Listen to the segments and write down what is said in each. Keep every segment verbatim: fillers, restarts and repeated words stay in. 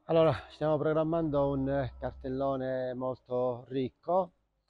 Allora, stiamo programmando un eh, cartellone molto ricco.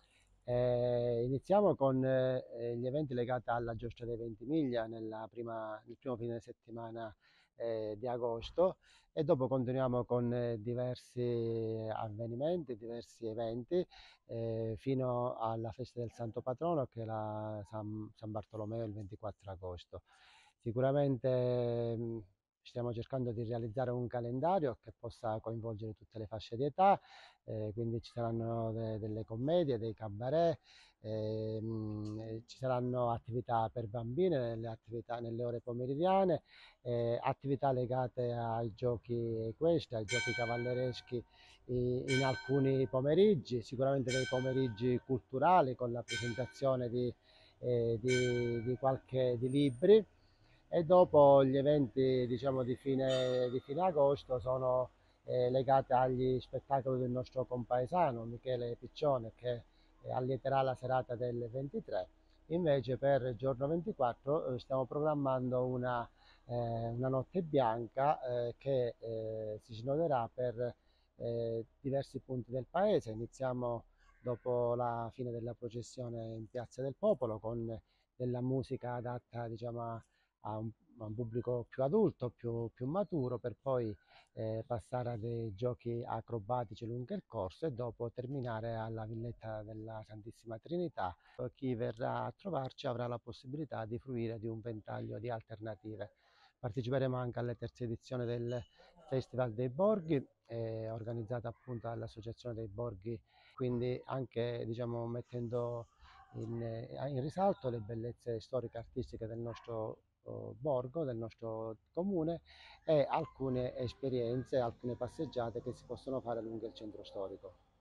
Eh, iniziamo con eh, gli eventi legati alla Giostra dei Ventimiglia nella prima- nel primo fine settimana eh, di agosto e dopo continuiamo con eh, diversi avvenimenti, diversi eventi eh, fino alla festa del Santo Patrono che è la San, San Bartolomeo il ventiquattro agosto. Sicuramente mh, stiamo cercando di realizzare un calendario che possa coinvolgere tutte le fasce di età, eh, quindi ci saranno de- delle commedie, dei cabaret, ehm, eh, ci saranno attività per bambine nelle, attività, nelle ore pomeridiane, eh, attività legate ai giochi equestri, ai giochi cavallereschi i- in alcuni pomeriggi, sicuramente dei pomeriggi culturali con la presentazione di, eh, di, di qualche di libri e dopo gli eventi diciamo di fine, di fine agosto sono eh, legati agli spettacoli del nostro compaesano Michele Piccione che eh, allieterà la serata del ventitré. Invece per il giorno ventiquattro eh, stiamo programmando una, eh, una notte bianca eh, che eh, si snoderà per eh, diversi punti del paese. Iniziamo dopo la fine della processione in Piazza del Popolo con della musica adatta diciamo, a, a un, a un pubblico più adulto, più, più maturo, per poi eh, passare a dei giochi acrobatici lungo il corso e dopo terminare alla Villetta della Santissima Trinità. Chi verrà a trovarci avrà la possibilità di fruire di un ventaglio di alternative. Parteciperemo anche alla terza edizione del Festival dei Borghi, eh, organizzata appunto dall'Associazione dei Borghi, quindi anche diciamo, mettendo in, eh, in risalto le bellezze storiche e artistiche del nostro oh, borgo, del nostro comune e alcune esperienze, alcune passeggiate che si possono fare lungo il centro storico.